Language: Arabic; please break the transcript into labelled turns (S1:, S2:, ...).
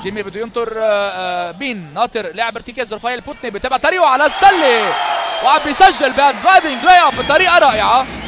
S1: جيمي بده ينطر بين ناطر لاعب ارتكاز رفايل بوتني بتابع طريقه على السله وعم بيسجل بهاد درايفنج لاي اب بطريقه رائعه.